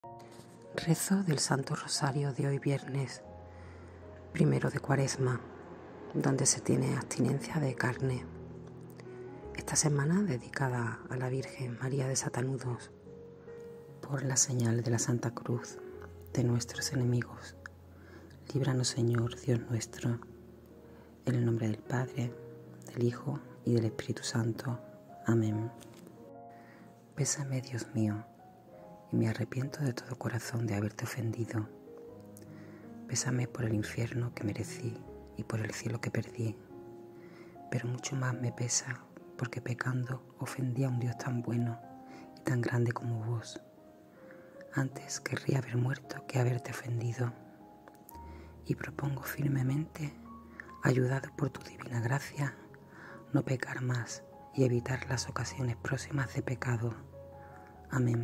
Rezo del Santo Rosario de hoy viernes 1 de Cuaresma, donde se tiene abstinencia de carne. Esta semana dedicada a la Virgen María de Satanudos, por la señal de la Santa Cruz de nuestros enemigos. Líbranos, Señor, Dios nuestro, en el nombre del Padre, del Hijo y del Espíritu Santo. Amén. Pésame, Dios mío, y me arrepiento de todo corazón de haberte ofendido. Pésame por el infierno que merecí y por el cielo que perdí, pero mucho más me pesa porque pecando ofendí a un Dios tan bueno y tan grande como vos. Antes querría haber muerto que haberte ofendido, y propongo firmemente, ayudado por tu divina gracia, no pecar más y evitar las ocasiones próximas de pecado. Amén.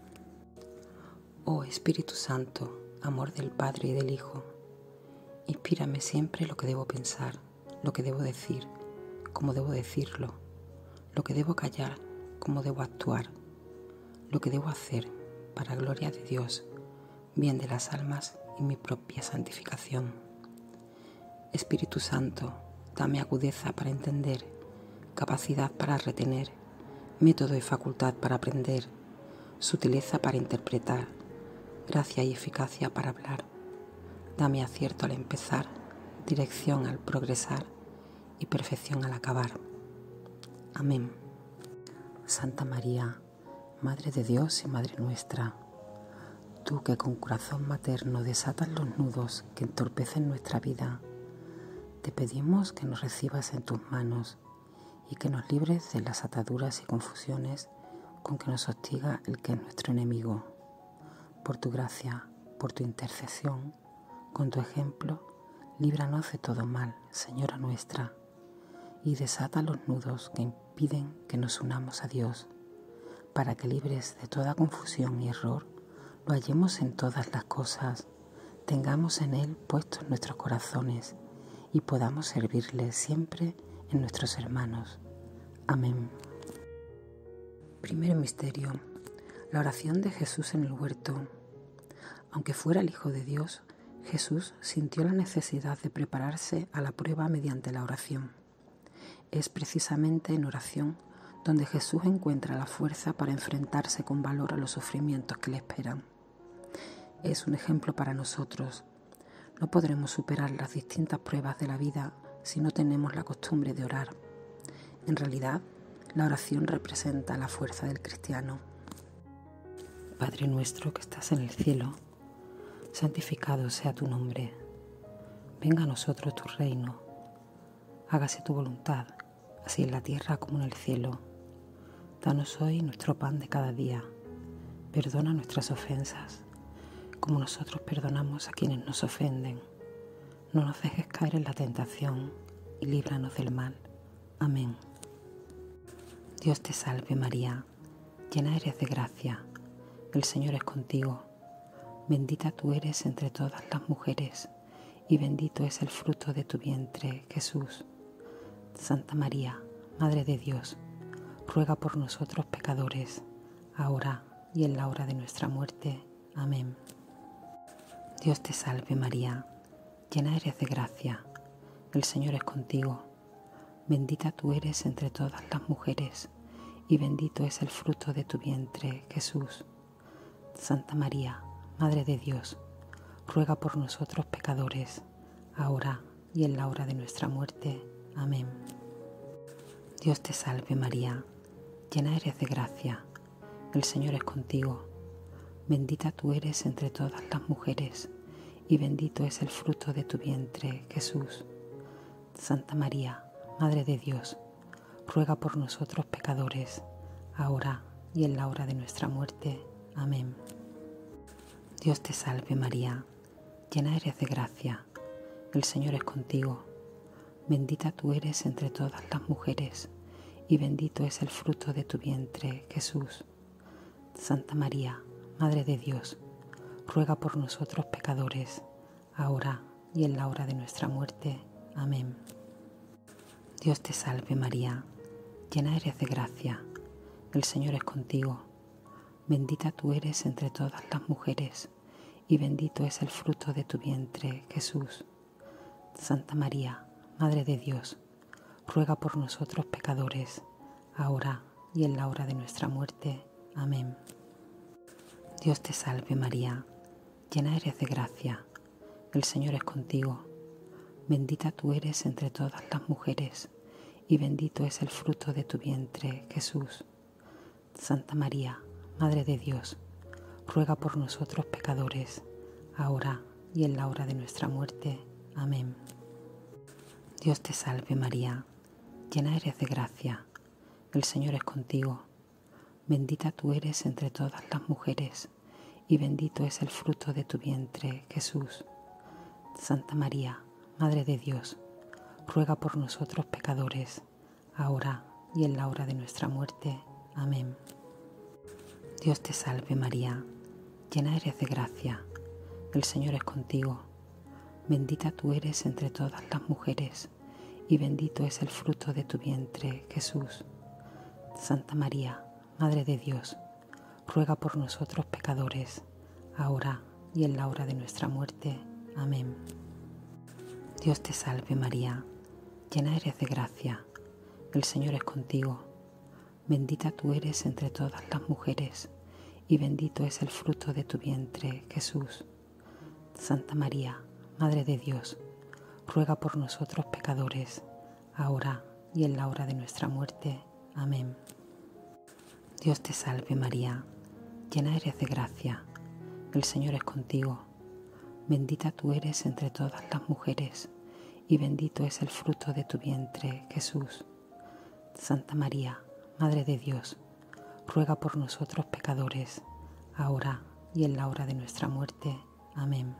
Oh Espíritu Santo, amor del Padre y del Hijo, inspírame siempre lo que debo pensar, lo que debo decir, cómo debo decirlo, lo que debo callar, cómo debo actuar, lo que debo hacer para gloria de Dios, bien de las almas y mi propia santificación. Espíritu Santo, dame agudeza para entender, capacidad para retener, método y facultad para aprender, sutileza para interpretar, gracia y eficacia para hablar. Dame acierto al empezar, dirección al progresar y perfección al acabar. Amén. Santa María, Madre de Dios y Madre nuestra, tú que con corazón materno desatas los nudos que entorpecen nuestra vida, te pedimos que nos recibas en tus manos y que nos libres de las ataduras y confusiones con que nos hostiga el que es nuestro enemigo. Por tu gracia, por tu intercesión, con tu ejemplo, líbranos de todo mal, Señora nuestra, y desata los nudos que impiden que nos unamos a Dios, para que libres de toda confusión y error, lo hallemos en todas las cosas, tengamos en Él puestos nuestros corazones y podamos servirle siempre en nuestros hermanos. Amén. Primer misterio. La oración de Jesús en el huerto. Aunque fuera el Hijo de Dios, Jesús sintió la necesidad de prepararse a la prueba mediante la oración. Es precisamente en oración donde Jesús encuentra la fuerza para enfrentarse con valor a los sufrimientos que le esperan. Es un ejemplo para nosotros. No podremos superar las distintas pruebas de la vida si no tenemos la costumbre de orar. En realidad, la oración representa la fuerza del cristiano. Padre nuestro que estás en el cielo, santificado sea tu nombre. Venga a nosotros tu reino. Hágase tu voluntad, así en la tierra como en el cielo. Danos hoy nuestro pan de cada día. Perdona nuestras ofensas, como nosotros perdonamos a quienes nos ofenden. No nos dejes caer en la tentación y líbranos del mal. Amén. Dios te salve María, llena eres de gracia. El Señor es contigo. Bendita tú eres entre todas las mujeres, y bendito es el fruto de tu vientre, Jesús. Santa María, Madre de Dios, ruega por nosotros pecadores, ahora y en la hora de nuestra muerte. Amén. Dios te salve María, llena eres de gracia. El Señor es contigo. Bendita tú eres entre todas las mujeres, y bendito es el fruto de tu vientre, Jesús. Santa María, Madre de Dios, ruega por nosotros pecadores, ahora y en la hora de nuestra muerte. Amén. Dios te salve María, llena eres de gracia. El Señor es contigo. Bendita tú eres entre todas las mujeres, y bendito es el fruto de tu vientre, Jesús. Santa María, Madre de Dios, ruega por nosotros pecadores, ahora y en la hora de nuestra muerte. Amén. Dios te salve María, llena eres de gracia. El Señor es contigo. Bendita tú eres entre todas las mujeres, y bendito es el fruto de tu vientre, Jesús. Santa María, Madre de Dios, ruega por nosotros pecadores, ahora y en la hora de nuestra muerte. Amén. Dios te salve María, llena eres de gracia. El Señor es contigo. Bendita tú eres entre todas las mujeres, y bendito es el fruto de tu vientre, Jesús. Santa María, Madre de Dios, ruega por nosotros pecadores, ahora y en la hora de nuestra muerte. Amén. Dios te salve María, llena eres de gracia, el Señor es contigo. Bendita tú eres entre todas las mujeres, y bendito es el fruto de tu vientre, Jesús. Santa María, Madre de Dios, ruega por nosotros pecadores, ahora y en la hora de nuestra muerte. Amén. Dios te salve María, llena eres de gracia, el Señor es contigo. Bendita tú eres entre todas las mujeres, y bendito es el fruto de tu vientre, Jesús. Santa María, Madre de Dios, ruega por nosotros pecadores, ahora y en la hora de nuestra muerte. Amén. Dios te salve María, llena eres de gracia, el Señor es contigo. Bendita tú eres entre todas las mujeres, y bendito es el fruto de tu vientre, Jesús. Santa María, Madre de Dios, ruega por nosotros pecadores, ahora y en la hora de nuestra muerte. Amén. Dios te salve María, llena eres de gracia, el Señor es contigo. Bendita tú eres entre todas las mujeres, y bendito es el fruto de tu vientre, Jesús. Santa María, Madre de Dios, ruega por nosotros pecadores, ahora y en la hora de nuestra muerte. Amén. Dios te salve María, llena eres de gracia, el Señor es contigo. Bendita tú eres entre todas las mujeres, y bendito es el fruto de tu vientre, Jesús. Santa María, Madre de Dios, ruega por nosotros pecadores, ahora y en la hora de nuestra muerte. Amén.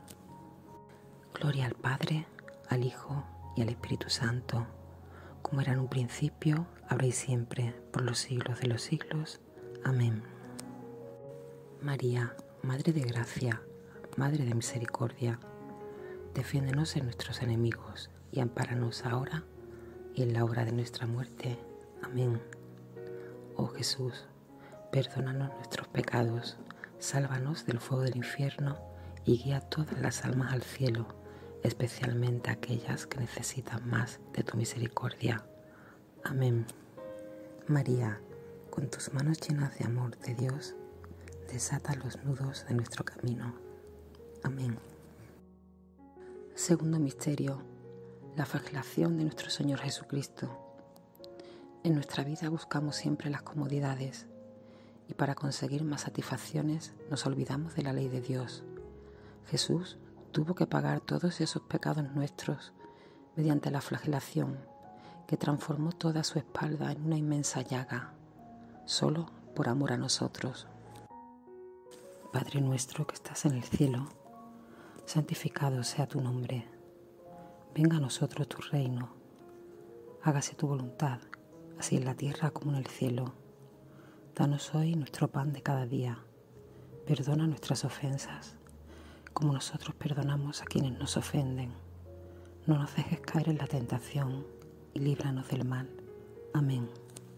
Gloria al Padre, al Hijo y al Espíritu Santo, como era en un principio, ahora y siempre, por los siglos de los siglos. Amén. María, Madre de Gracia, Madre de Misericordia, defiéndenos en nuestros enemigos y ampáranos ahora y en la hora de nuestra muerte. Amén. Oh Jesús, perdónanos nuestros pecados, sálvanos del fuego del infierno y guía todas las almas al cielo, especialmente aquellas que necesitan más de tu misericordia. Amén. María, con tus manos llenas de amor de Dios, desata los nudos de nuestro camino. Amén. Segundo misterio, la flagelación de nuestro Señor Jesucristo. En nuestra vida buscamos siempre las comodidades y para conseguir más satisfacciones nos olvidamos de la ley de Dios. Jesús tuvo que pagar todos esos pecados nuestros mediante la flagelación que transformó toda su espalda en una inmensa llaga, solo por amor a nosotros. Padre nuestro que estás en el cielo, santificado sea tu nombre. Venga a nosotros tu reino. Hágase tu voluntad, así en la tierra como en el cielo. Danos hoy nuestro pan de cada día. Perdona nuestras ofensas, como nosotros perdonamos a quienes nos ofenden. No nos dejes caer en la tentación y líbranos del mal. Amén.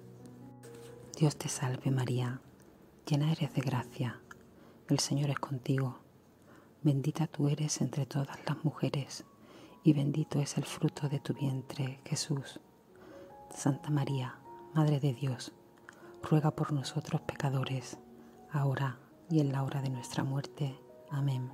Dios te salve María, llena eres de gracia, el Señor es contigo. Bendita tú eres entre todas las mujeres, y bendito es el fruto de tu vientre, Jesús. Santa María, Madre de Dios, ruega por nosotros pecadores, ahora y en la hora de nuestra muerte. Amén.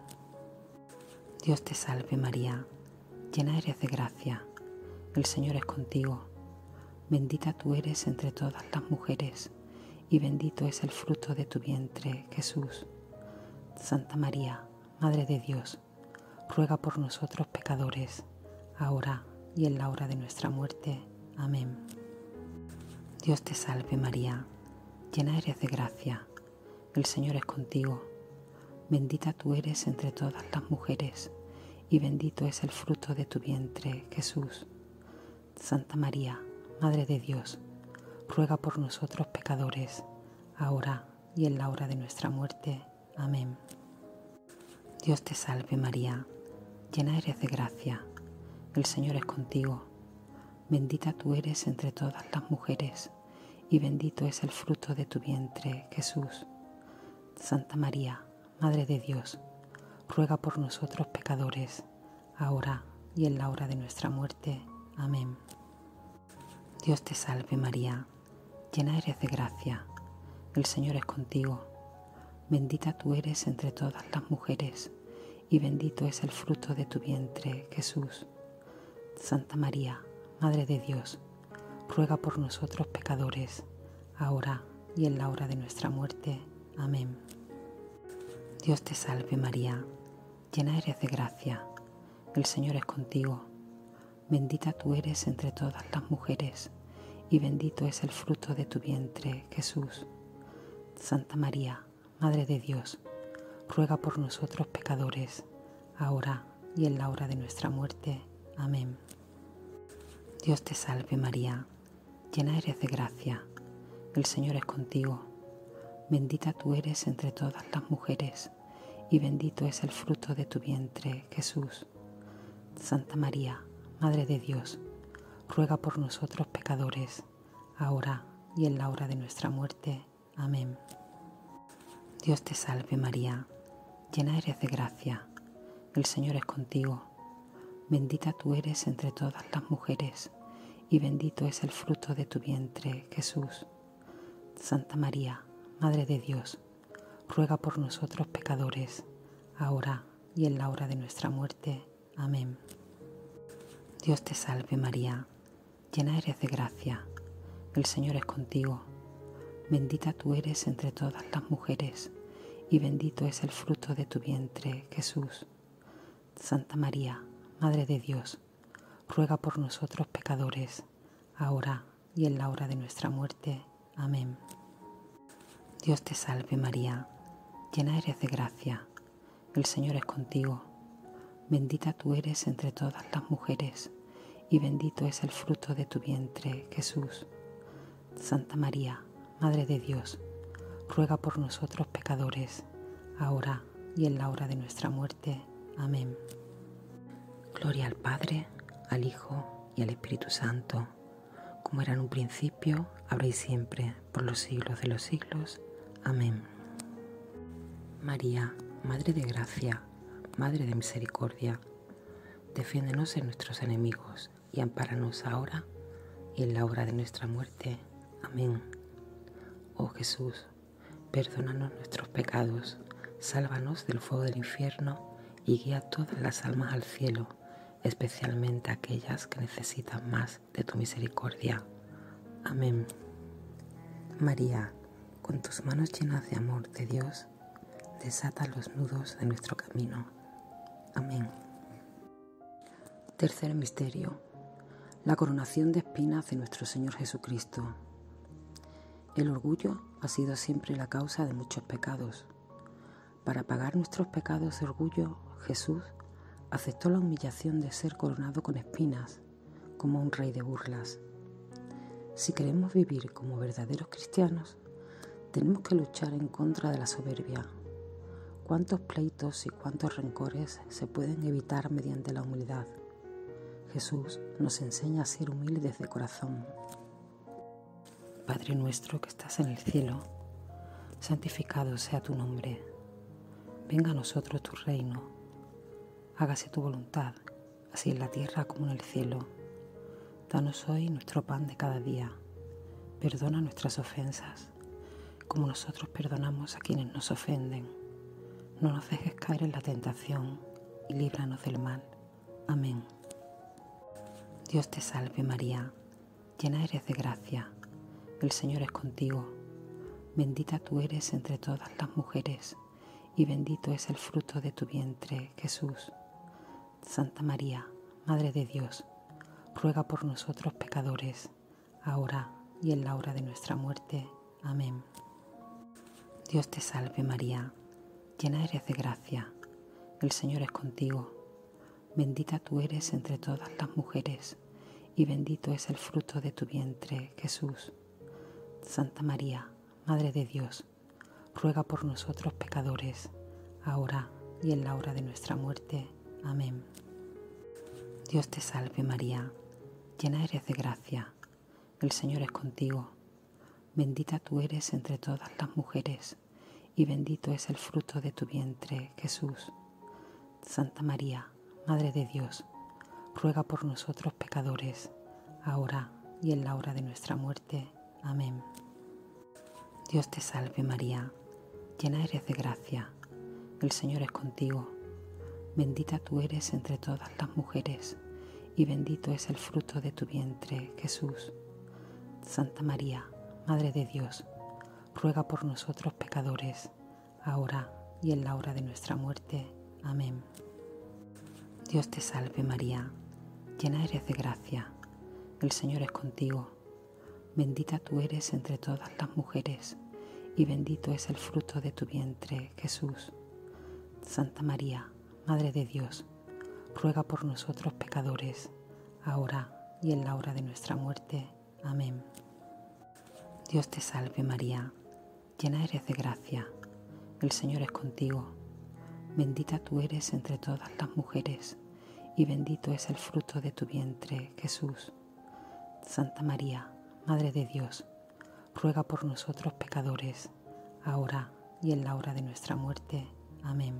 Dios te salve María, llena eres de gracia, el Señor es contigo. Bendita tú eres entre todas las mujeres, y bendito es el fruto de tu vientre, Jesús. Santa María, Madre de Dios, ruega por nosotros pecadores, ahora y en la hora de nuestra muerte. Amén. Dios te salve María, llena eres de gracia, el Señor es contigo. Bendita tú eres entre todas las mujeres, y bendito es el fruto de tu vientre, Jesús. Santa María, Madre de Dios, ruega por nosotros pecadores, ahora y en la hora de nuestra muerte. Amén. Dios te salve María, llena eres de gracia, el Señor es contigo. Bendita tú eres entre todas las mujeres, y bendito es el fruto de tu vientre, Jesús. Santa María, Madre de Dios, ruega por nosotros pecadores, ahora y en la hora de nuestra muerte. Amén. Dios te salve María, llena eres de gracia, el Señor es contigo. Bendita tú eres entre todas las mujeres, y bendito es el fruto de tu vientre, Jesús. Santa María, Madre de Dios, ruega por nosotros pecadores, ahora y en la hora de nuestra muerte. Amén. Dios te salve María, llena eres de gracia, el Señor es contigo. Bendita tú eres entre todas las mujeres, y bendito es el fruto de tu vientre, Jesús. Santa María, Madre de Dios, ruega por nosotros pecadores, ahora y en la hora de nuestra muerte. Amén. Dios te salve María, llena eres de gracia, el Señor es contigo. Bendita tú eres entre todas las mujeres, y bendito es el fruto de tu vientre, Jesús. Santa María, Madre de Dios, ruega por nosotros pecadores, ahora y en la hora de nuestra muerte. Amén. Dios te salve María, llena eres de gracia, el Señor es contigo. Bendita tú eres entre todas las mujeres, y bendito es el fruto de tu vientre, Jesús. Santa María, Madre de Dios, ruega por nosotros pecadores, ahora y en la hora de nuestra muerte. Amén. Dios te salve María, llena eres de gracia, el Señor es contigo. Bendita tú eres entre todas las mujeres, y bendito es el fruto de tu vientre, Jesús. Santa María, Madre de Dios, ruega por nosotros pecadores, ahora y en la hora de nuestra muerte. Amén. Dios te salve María, llena eres de gracia, el Señor es contigo. Bendita tú eres entre todas las mujeres, y bendito es el fruto de tu vientre, Jesús. Santa María, Madre de Dios, ruega por nosotros pecadores, ahora y en la hora de nuestra muerte. Amén. Gloria al Padre, al Hijo y al Espíritu Santo, como era en un principio, ahora y siempre, por los siglos de los siglos. Amén. María, Madre de Gracia, Madre de Misericordia, defiéndenos en nuestros enemigos y ampáranos ahora y en la hora de nuestra muerte. Amén. Oh Jesús, perdónanos nuestros pecados, sálvanos del fuego del infierno y guía todas las almas al cielo, especialmente aquellas que necesitan más de tu misericordia. Amén. María, con tus manos llenas de amor de Dios, desata los nudos de nuestro camino. Amén. Tercer misterio: la coronación de espinas de nuestro Señor Jesucristo. El orgullo ha sido siempre la causa de muchos pecados. Para pagar nuestros pecados de orgullo, Jesús aceptó la humillación de ser coronado con espinas, como un rey de burlas. Si queremos vivir como verdaderos cristianos, tenemos que luchar en contra de la soberbia. ¿Cuántos pleitos y cuántos rencores se pueden evitar mediante la humildad? Jesús nos enseña a ser humildes de corazón. Padre nuestro que estás en el cielo, santificado sea tu nombre. Venga a nosotros tu reino. Hágase tu voluntad, así en la tierra como en el cielo. Danos hoy nuestro pan de cada día. Perdona nuestras ofensas, como nosotros perdonamos a quienes nos ofenden. No nos dejes caer en la tentación y líbranos del mal. Amén. Dios te salve María, llena eres de gracia, el Señor es contigo. Bendita tú eres entre todas las mujeres, y bendito es el fruto de tu vientre, Jesús. Santa María, Madre de Dios, ruega por nosotros pecadores, ahora y en la hora de nuestra muerte. Amén. Dios te salve María, llena eres de gracia, el Señor es contigo. Bendita tú eres entre todas las mujeres, y bendito es el fruto de tu vientre, Jesús. Santa María, Madre de Dios, ruega por nosotros pecadores, ahora y en la hora de nuestra muerte. Amén. Dios te salve María, llena eres de gracia, el Señor es contigo. Bendita tú eres entre todas las mujeres, y bendito es el fruto de tu vientre, Jesús. Santa María, Madre de Dios, ruega por nosotros pecadores, ahora y en la hora de nuestra muerte. Amén. Dios te salve María, llena eres de gracia, el Señor es contigo. Bendita tú eres entre todas las mujeres, y bendito es el fruto de tu vientre, Jesús. Santa María, Madre de Dios, ruega por nosotros pecadores, ahora y en la hora de nuestra muerte. Amén. Dios te salve María, llena eres de gracia, el Señor es contigo. Bendita tú eres entre todas las mujeres, y bendito es el fruto de tu vientre, Jesús. Santa María, Madre de Dios, ruega por nosotros pecadores, ahora y en la hora de nuestra muerte. Amén. Dios te salve María, llena eres de gracia, el Señor es contigo. Bendita tú eres entre todas las mujeres, y bendito es el fruto de tu vientre, Jesús. Santa María, Madre de Dios, ruega por nosotros pecadores, ahora y en la hora de nuestra muerte. Amén.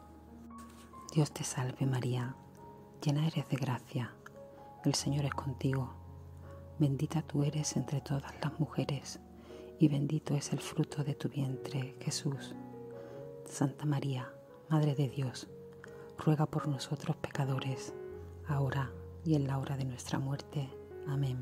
Dios te salve María, llena eres de gracia, el Señor es contigo. Bendita tú eres entre todas las mujeres, y bendito es el fruto de tu vientre, Jesús. Santa María, Madre de Dios, ruega por nosotros pecadores, ahora y en la hora de nuestra muerte. Amén.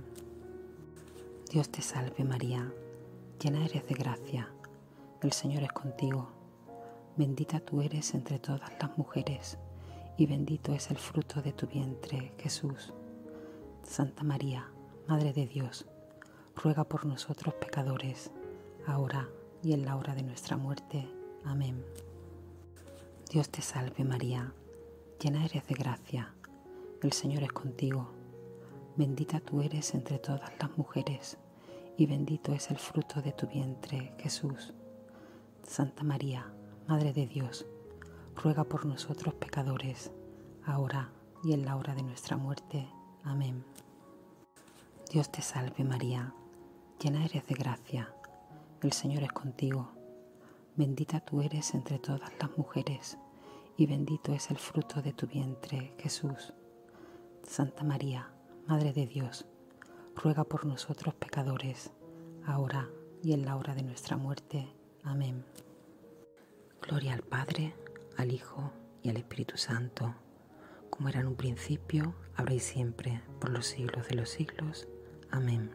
Dios te salve María, llena eres de gracia, el Señor es contigo. Bendita tú eres entre todas las mujeres, y bendito es el fruto de tu vientre, Jesús. Santa María, Madre de Dios, ruega por nosotros pecadores, ahora y en la hora de nuestra muerte. Amén. Dios te salve María, llena eres de gracia, el Señor es contigo. Bendita tú eres entre todas las mujeres, y bendito es el fruto de tu vientre, Jesús. Santa María, Madre de Dios, ruega por nosotros pecadores, ahora y en la hora de nuestra muerte. Amén. Dios te salve María, llena eres de gracia, el Señor es contigo. Bendita tú eres entre todas las mujeres, y bendito es el fruto de tu vientre, Jesús. Santa María, Madre de Dios, ruega por nosotros pecadores, ahora y en la hora de nuestra muerte. Amén. Gloria al Padre, al Hijo y al Espíritu Santo, como era en un principio, ahora y siempre, por los siglos de los siglos. Amén.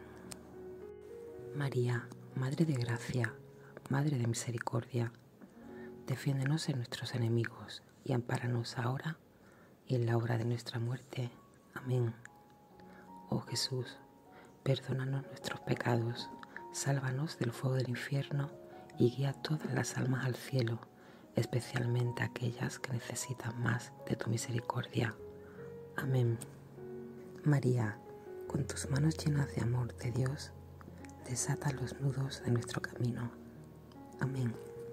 María, Madre de Gracia, Madre de Misericordia, defiéndenos de nuestros enemigos y ampáranos ahora y en la hora de nuestra muerte. Amén. Oh Jesús, perdónanos nuestros pecados, sálvanos del fuego del infierno y guía todas las almas al cielo, especialmente aquellas que necesitan más de tu misericordia. Amén. María, con tus manos llenas de amor de Dios, desata los nudos de nuestro camino. Amén.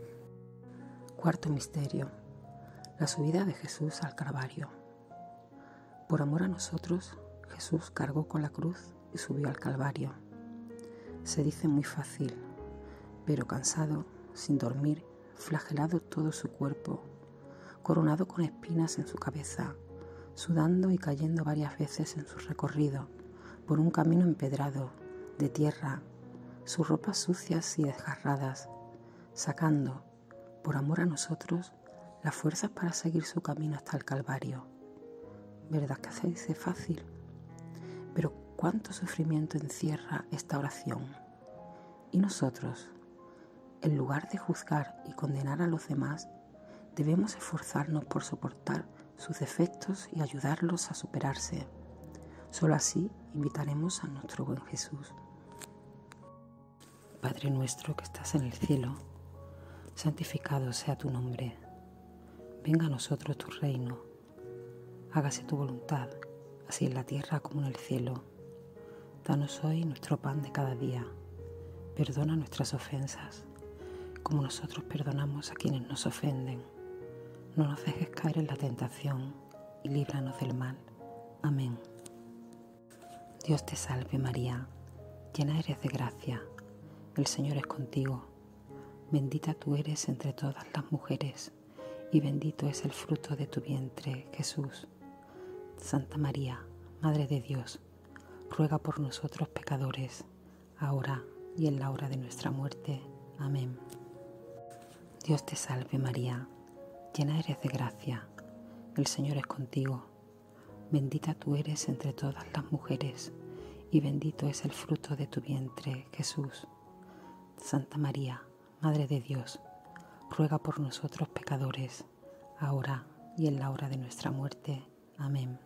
Cuarto misterio: la subida de Jesús al Calvario. Por amor a nosotros, Jesús cargó con la cruz y subió al Calvario. Se dice muy fácil, pero cansado, sin dormir, flagelado todo su cuerpo, coronado con espinas en su cabeza, sudando y cayendo varias veces en su recorrido por un camino empedrado, de tierra, sus ropas sucias y desgarradas, sacando, por amor a nosotros, las fuerzas para seguir su camino hasta el Calvario. ¿Verdad que se dice fácil? Pero cuánto sufrimiento encierra esta oración. Y nosotros, en lugar de juzgar y condenar a los demás, debemos esforzarnos por soportar sus defectos y ayudarlos a superarse. Solo así invitaremos a nuestro buen Jesús. Padre nuestro que estás en el cielo, santificado sea tu nombre. Venga a nosotros tu reino. Hágase tu voluntad, así en la tierra como en el cielo. Danos hoy nuestro pan de cada día. Perdona nuestras ofensas, como nosotros perdonamos a quienes nos ofenden. No nos dejes caer en la tentación y líbranos del mal. Amén. Dios te salve María, llena eres de gracia, el Señor es contigo. Bendita tú eres entre todas las mujeres, y bendito es el fruto de tu vientre, Jesús. Santa María, Madre de Dios, ruega por nosotros pecadores, ahora y en la hora de nuestra muerte. Amén. Dios te salve María, llena eres de gracia, el Señor es contigo. Bendita tú eres entre todas las mujeres, y bendito es el fruto de tu vientre, Jesús. Santa María, Madre de Dios, ruega por nosotros pecadores, ahora y en la hora de nuestra muerte. Amén.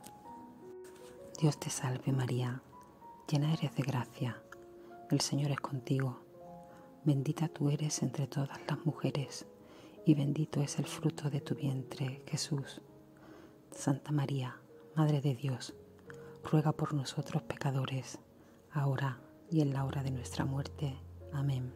Dios te salve María, llena eres de gracia, el Señor es contigo. Bendita tú eres entre todas las mujeres, y bendito es el fruto de tu vientre, Jesús. Santa María, Madre de Dios, ruega por nosotros pecadores, ahora y en la hora de nuestra muerte. Amén.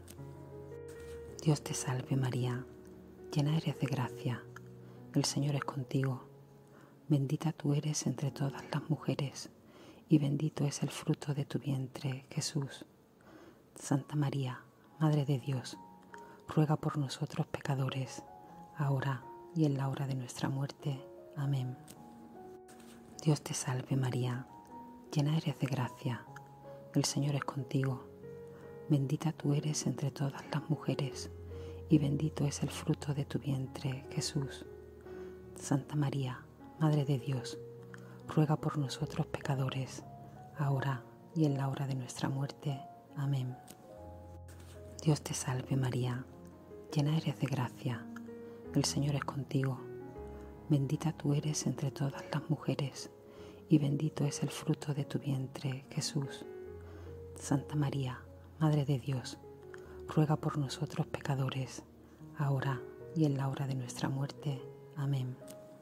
Dios te salve María, llena eres de gracia, el Señor es contigo. Bendita tú eres entre todas las mujeres, y bendito es el fruto de tu vientre, Jesús. Santa María, Madre de Dios, ruega por nosotros pecadores, ahora y en la hora de nuestra muerte. Amén. Dios te salve María, llena eres de gracia, el Señor es contigo. Bendita tú eres entre todas las mujeres, y bendito es el fruto de tu vientre, Jesús. Santa María, Madre de Dios, ruega por nosotros pecadores, ahora y en la hora de nuestra muerte. Amén. Dios te salve María, llena eres de gracia, el Señor es contigo. Bendita tú eres entre todas las mujeres, y bendito es el fruto de tu vientre, Jesús. Santa María, Madre de Dios, ruega por nosotros pecadores, ahora y en la hora de nuestra muerte. Amén.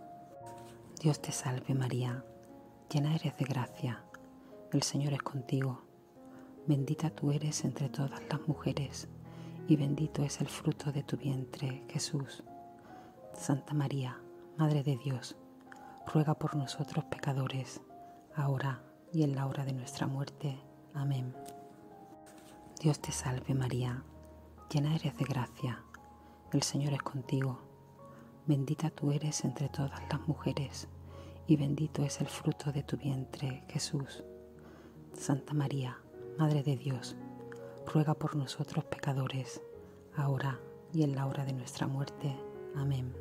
Dios te salve María, llena eres de gracia, el Señor es contigo. Bendita tú eres entre todas las mujeres, y bendito es el fruto de tu vientre, Jesús. Santa María, Madre de Dios, ruega por nosotros pecadores, ahora y en la hora de nuestra muerte. Amén. Dios te salve María, llena eres de gracia, el Señor es contigo. Bendita tú eres entre todas las mujeres, y bendito es el fruto de tu vientre, Jesús. Santa María, Madre de Dios, ruega por nosotros pecadores, ahora y en la hora de nuestra muerte. Amén.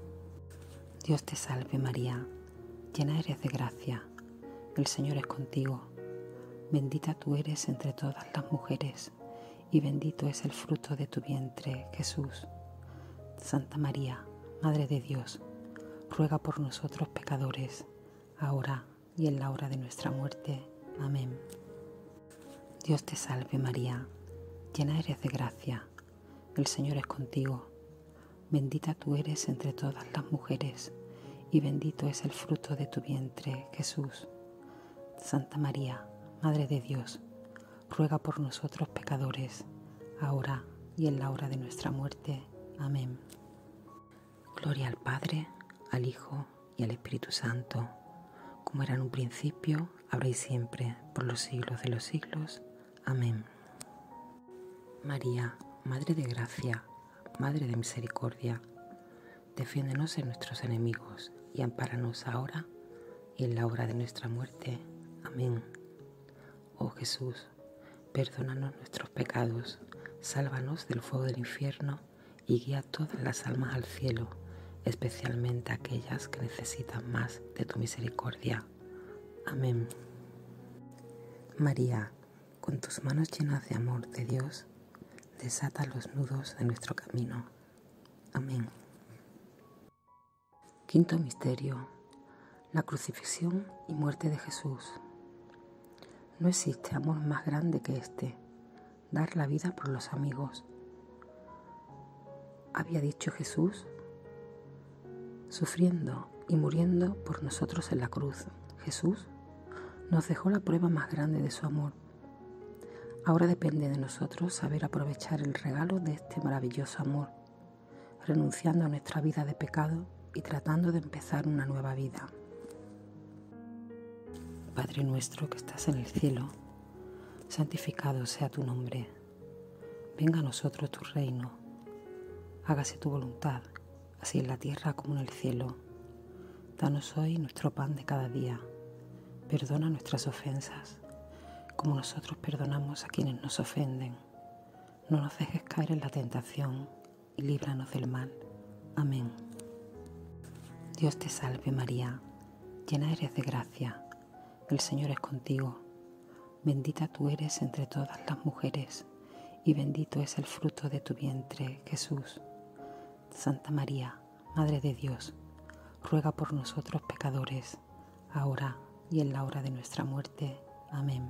Dios te salve María, llena eres de gracia, el Señor es contigo. Bendita tú eres entre todas las mujeres, y bendito es el fruto de tu vientre, Jesús. Santa María, Madre de Dios, ruega por nosotros pecadores, ahora y en la hora de nuestra muerte. Amén. Dios te salve María, llena eres de gracia, el Señor es contigo. Bendita tú eres entre todas las mujeres, y bendito es el fruto de tu vientre, Jesús. Santa María, Madre de Dios, ruega por nosotros pecadores, ahora y en la hora de nuestra muerte. Amén. Gloria al Padre, al Hijo y al Espíritu Santo, como era en un principio, ahora y siempre, por los siglos de los siglos. Amén. María, Madre de Gracia, Madre de Misericordia, defiéndenos en nuestros enemigos y ampáranos ahora y en la hora de nuestra muerte. Amén. Oh Jesús, perdónanos nuestros pecados, sálvanos del fuego del infierno y guía todas las almas al cielo, especialmente aquellas que necesitan más de tu misericordia. Amén. María, con tus manos llenas de amor de Dios, desata los nudos de nuestro camino. Amén. Quinto misterio: la crucifixión y muerte de Jesús. No existe amor más grande que este, dar la vida por los amigos. Había dicho Jesús, sufriendo y muriendo por nosotros en la cruz. Jesús nos dejó la prueba más grande de su amor. Ahora depende de nosotros saber aprovechar el regalo de este maravilloso amor, renunciando a nuestra vida de pecado y tratando de empezar una nueva vida. Padre nuestro que estás en el cielo, santificado sea tu nombre. Venga a nosotros tu reino. Hágase tu voluntad, así en la tierra como en el cielo. Danos hoy nuestro pan de cada día. Perdona nuestras ofensas, como nosotros perdonamos a quienes nos ofenden. No nos dejes caer en la tentación y líbranos del mal. Amén. Dios te salve María, llena eres de gracia, el Señor es contigo. Bendita tú eres entre todas las mujeres, y bendito es el fruto de tu vientre, Jesús. Santa María, Madre de Dios, ruega por nosotros pecadores, ahora y en la hora de nuestra muerte. Amén.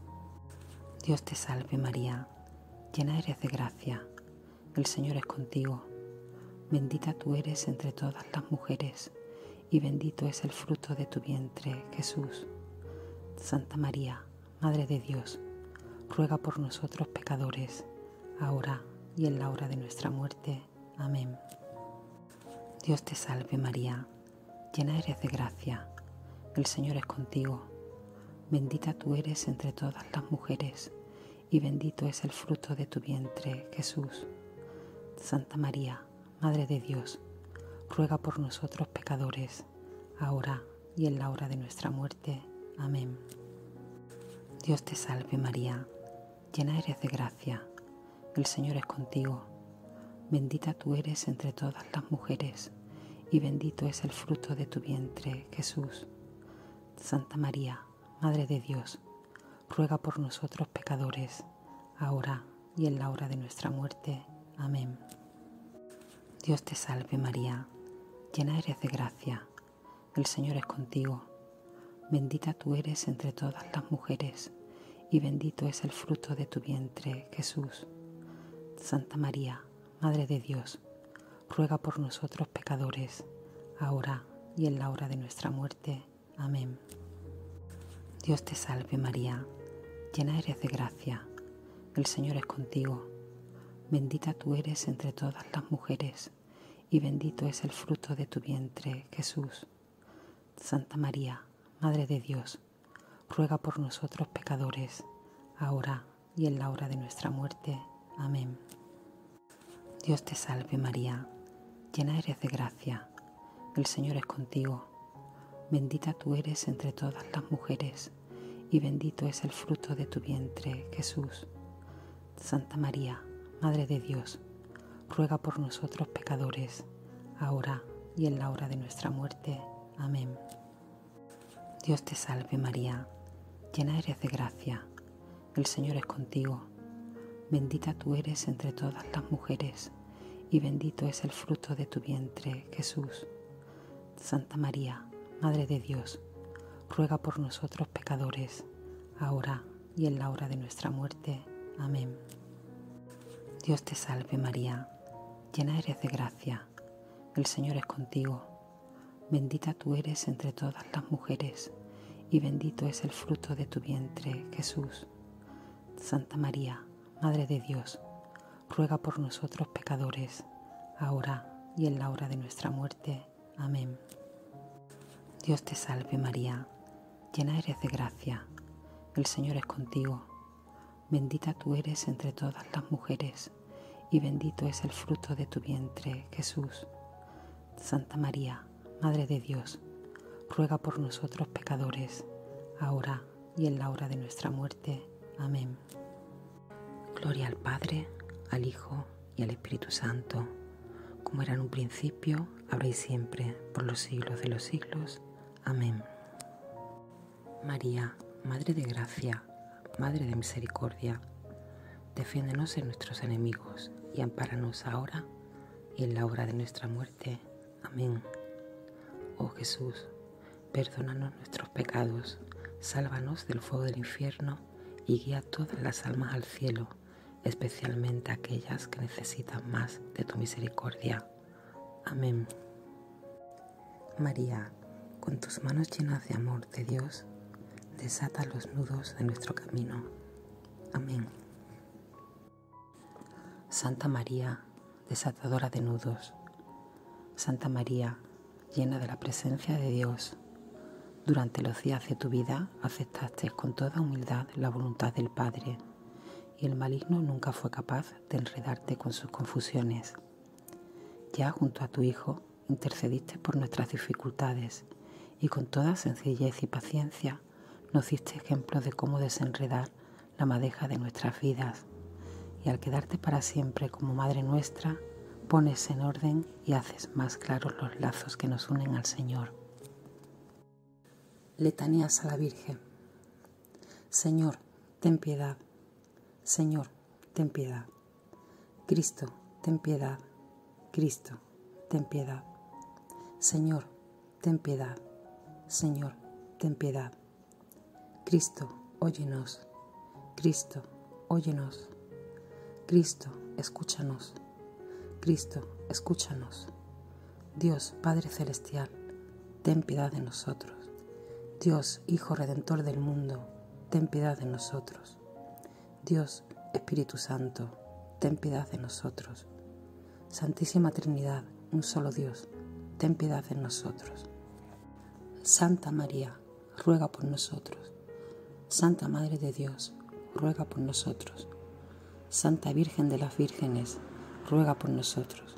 Dios te salve María, llena eres de gracia, el Señor es contigo. Bendita tú eres entre todas las mujeres, y bendito es el fruto de tu vientre, Jesús. Santa María, Madre de Dios, ruega por nosotros pecadores, ahora y en la hora de nuestra muerte. Amén. Dios te salve María, llena eres de gracia, el Señor es contigo. Bendita tú eres entre todas las mujeres, y bendito es el fruto de tu vientre, Jesús. Santa María, Madre de Dios, ruega por nosotros pecadores, ahora y en la hora de nuestra muerte. Amén. Dios te salve María, llena eres de gracia, el Señor es contigo. Bendita tú eres entre todas las mujeres, y bendito es el fruto de tu vientre, Jesús. Santa María, Madre de Dios, ruega por nosotros pecadores, ahora y en la hora de nuestra muerte. Amén. Dios te salve María, llena eres de gracia, el Señor es contigo. Bendita tú eres entre todas las mujeres, y bendito es el fruto de tu vientre, Jesús. Santa María, Madre de Dios, ruega por nosotros pecadores, ahora y en la hora de nuestra muerte. Amén. Dios te salve María, llena eres de gracia, el Señor es contigo. Bendita tú eres entre todas las mujeres, y bendito es el fruto de tu vientre, Jesús. Santa María, Madre de Dios, ruega por nosotros pecadores, ahora y en la hora de nuestra muerte. Amén. Dios te salve María, llena eres de gracia, el Señor es contigo. Bendita tú eres entre todas las mujeres, y bendito es el fruto de tu vientre, Jesús. Santa María, Madre de Dios, ruega por nosotros pecadores, ahora y en la hora de nuestra muerte. Amén. Dios te salve María, llena eres de gracia, el Señor es contigo. Bendita tú eres entre todas las mujeres, y bendito es el fruto de tu vientre, Jesús. Santa María, Madre de Dios, ruega por nosotros pecadores, ahora y en la hora de nuestra muerte. Amén. Dios te salve María, llena eres de gracia, el Señor es contigo. Bendita tú eres entre todas las mujeres, y bendito es el fruto de tu vientre, Jesús. Santa María, Madre de Dios, ruega por nosotros pecadores, ahora y en la hora de nuestra muerte. Amén. Dios te salve María, llena eres de gracia, el Señor es contigo. Bendita tú eres entre todas las mujeres, y bendito es el fruto de tu vientre, Jesús. Santa María, Madre de Dios, ruega por nosotros pecadores, ahora y en la hora de nuestra muerte. Amén. Gloria al Padre, al Hijo y al Espíritu Santo, como era en un principio, ahora y siempre, por los siglos de los siglos. Amén. María, Madre de Gracia, Madre de Misericordia, defiéndenos de nuestros enemigos y ampáranos ahora y en la hora de nuestra muerte. Amén. Oh Jesús, perdónanos nuestros pecados, sálvanos del fuego del infierno y guía todas las almas al cielo, especialmente aquellas que necesitan más de tu misericordia. Amén. María, con tus manos llenas de amor de Dios, desata los nudos de nuestro camino. Amén. Santa María, desatadora de nudos. Santa María, llena de la presencia de Dios, durante los días de tu vida aceptaste con toda humildad la voluntad del Padre, y el maligno nunca fue capaz de enredarte con sus confusiones. Ya junto a tu Hijo intercediste por nuestras dificultades y con toda sencillez y paciencia nos diste ejemplos de cómo desenredar la madeja de nuestras vidas. Y al quedarte para siempre como Madre nuestra, pones en orden y haces más claros los lazos que nos unen al Señor. Letanías a la Virgen. Señor, ten piedad. Señor, ten piedad. Cristo, ten piedad. Cristo, ten piedad. Señor, ten piedad. Señor, ten piedad. Cristo, óyenos. Cristo, óyenos. Cristo, escúchanos. Cristo, escúchanos. Dios, Padre Celestial, ten piedad de nosotros. Dios, Hijo Redentor del mundo, ten piedad de nosotros. Dios, Espíritu Santo, ten piedad de nosotros. Santísima Trinidad, un solo Dios, ten piedad de nosotros. Santa María, ruega por nosotros. Santa Madre de Dios, ruega por nosotros. Santa Virgen de las Vírgenes, ruega por nosotros.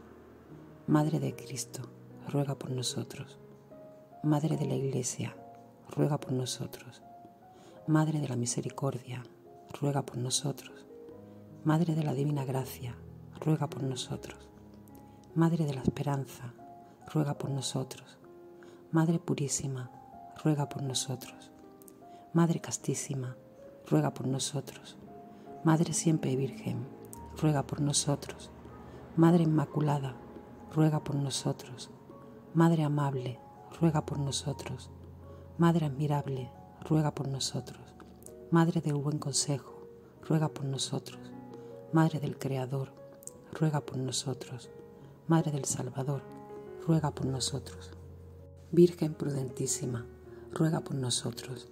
Madre de Cristo, ruega por nosotros. Madre de la Iglesia, ruega por nosotros. Madre de la Misericordia, ruega por nosotros. Madre de la Divina Gracia, ruega por nosotros. Madre de la Esperanza, ruega por nosotros. Madre Purísima, ruega por nosotros. Madre Castísima, ruega por nosotros. Madre Siempre Virgen, ruega por nosotros. Madre Inmaculada, ruega por nosotros. Madre Amable, ruega por nosotros. Madre Admirable, ruega por nosotros. Madre del Buen Consejo, ruega por nosotros. Madre del Creador, ruega por nosotros. Madre del Salvador, ruega por nosotros. Virgen prudentísima, ruega por nosotros.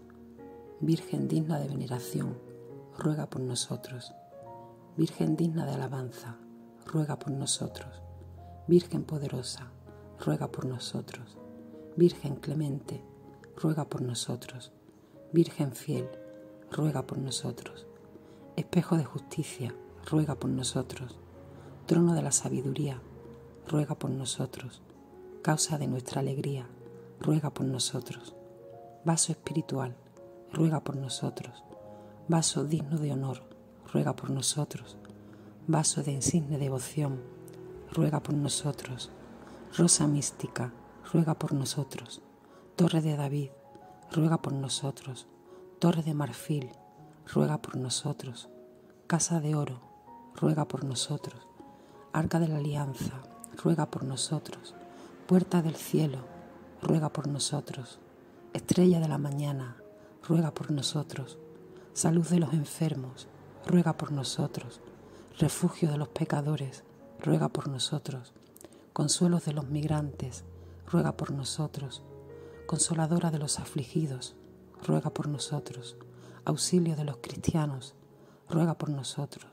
Virgen digna de veneración, ruega por nosotros. Virgen digna de alabanza, ruega por nosotros. Virgen poderosa, ruega por nosotros. Virgen clemente, ruega por nosotros. Virgen fiel, ruega por nosotros. Espejo de justicia, ruega por nosotros. Trono de la sabiduría, ruega por nosotros. Causa de nuestra alegría, ruega por nosotros. Vaso espiritual, ruega por nosotros. Vaso digno de honor, ruega por nosotros. Vaso de insigne devoción, ruega por nosotros. Rosa mística, ruega por nosotros. Torre de David, ruega por nosotros. Torre de marfil, ruega por nosotros. Casa de oro, ruega por nosotros. Arca de la alianza, ruega por nosotros. Puerta del cielo, ruega por nosotros. Estrella de la mañana, ruega por nosotros. Salud de los enfermos, ruega por nosotros. Refugio de los pecadores, ruega por nosotros. Consuelos de los migrantes, ruega por nosotros. Consoladora de los afligidos, ruega por nosotros. Auxilio de los cristianos, ruega por nosotros.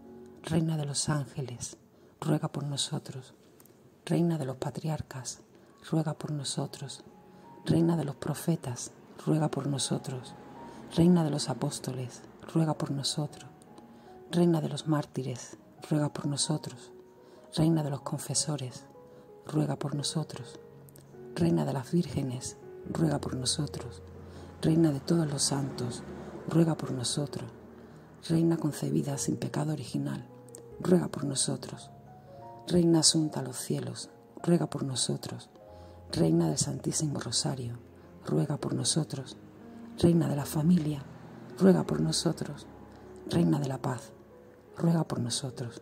Reina de los ángeles, ruega por nosotros. Reina de los patriarcas, ruega por nosotros. Reina de los profetas, ruega por nosotros. Reina de los apóstoles, ruega por nosotros. Reina de los mártires, ruega por nosotros. Reina de los confesores, ruega por nosotros. Reina de las vírgenes, ruega por nosotros. Reina de todos los santos, ruega por nosotros. Reina concebida sin pecado original, ruega por nosotros. Reina asunta a los cielos, ruega por nosotros. Reina del Santísimo Rosario, ruega por nosotros. Reina de la familia, ruega por nosotros. Reina de la paz, ruega por nosotros.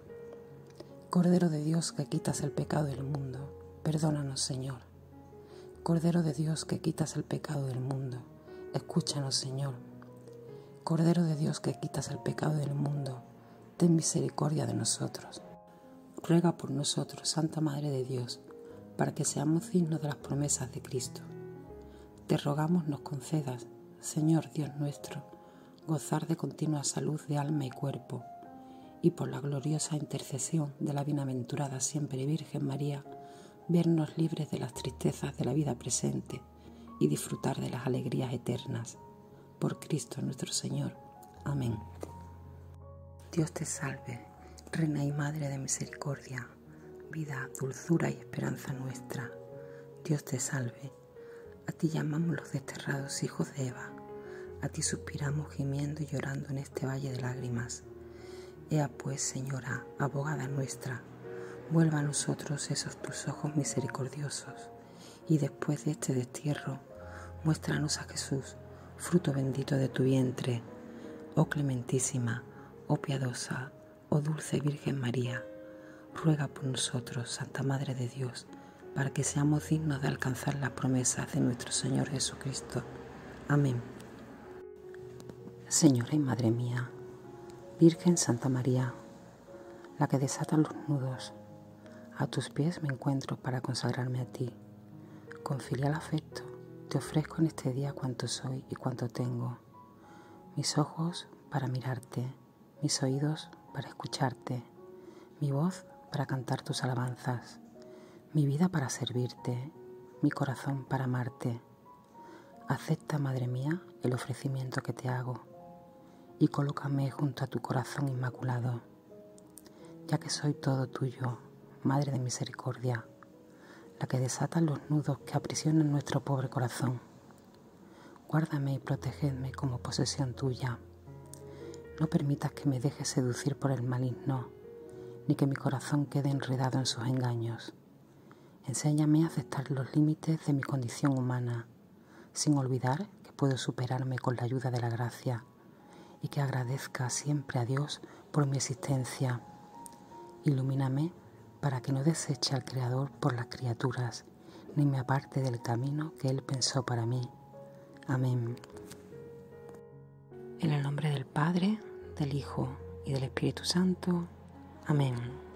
Cordero de Dios que quitas el pecado del mundo, perdónanos, Señor. Cordero de Dios que quitas el pecado del mundo, escúchanos, Señor. Cordero de Dios que quitas el pecado del mundo, ten misericordia de nosotros. Ruega por nosotros, Santa Madre de Dios, para que seamos dignos de las promesas de Cristo. Te rogamos nos concedas, Señor Dios nuestro, gozar de continua salud de alma y cuerpo, y por la gloriosa intercesión de la bienaventurada siempre Virgen María, vernos libres de las tristezas de la vida presente y disfrutar de las alegrías eternas. Por Cristo nuestro Señor. Amén. Dios te salve, Reina y Madre de misericordia, vida, dulzura y esperanza nuestra. Dios te salve. A ti llamamos los desterrados hijos de Eva. A ti suspiramos gimiendo y llorando en este valle de lágrimas. Ea pues, Señora, abogada nuestra, vuelva a nosotros esos tus ojos misericordiosos, y después de este destierro, muéstranos a Jesús, fruto bendito de tu vientre. Oh clementísima, oh piadosa, oh dulce Virgen María, ruega por nosotros, Santa Madre de Dios, para que seamos dignos de alcanzar las promesas de nuestro Señor Jesucristo. Amén. Señora y Madre mía, Virgen Santa María, la que desata los nudos, a tus pies me encuentro para consagrarme a ti. Con filial afecto te ofrezco en este día cuanto soy y cuanto tengo. Mis ojos para mirarte, mis oídos para escucharte, mi voz para cantar tus alabanzas, mi vida para servirte, mi corazón para amarte. Acepta, Madre mía, el ofrecimiento que te hago y colócame junto a tu corazón inmaculado, ya que soy todo tuyo, Madre de misericordia, la que desata los nudos que aprisionan nuestro pobre corazón. Guárdame y protégeme como posesión tuya. No permitas que me deje seducir por el maligno, ni que mi corazón quede enredado en sus engaños. Enséñame a aceptar los límites de mi condición humana, sin olvidar que puedo superarme con la ayuda de la gracia, y que agradezca siempre a Dios por mi existencia. Ilumíname para que no deseche al Creador por las criaturas, ni me aparte del camino que Él pensó para mí. Amén. En el nombre del Padre, del Hijo y del Espíritu Santo. Amén.